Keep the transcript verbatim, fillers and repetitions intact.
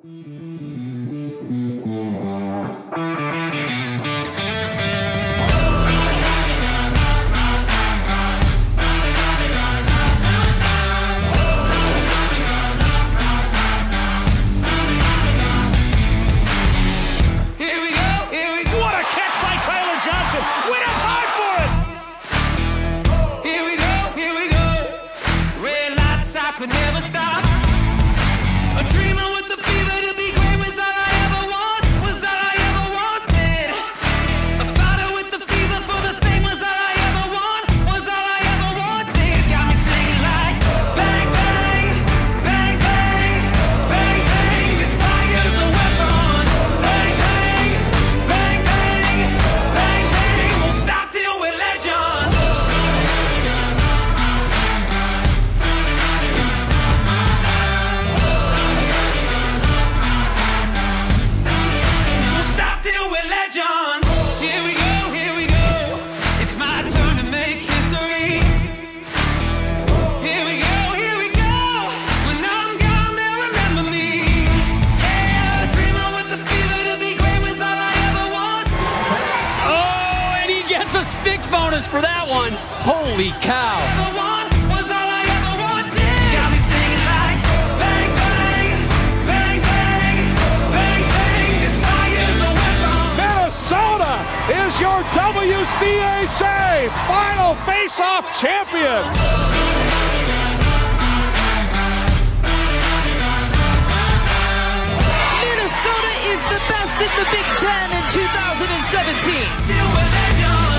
For that one, holy cow. Minnesota is your W C H A final face-off champion. Minnesota is the best in the Big Ten in two thousand seventeen.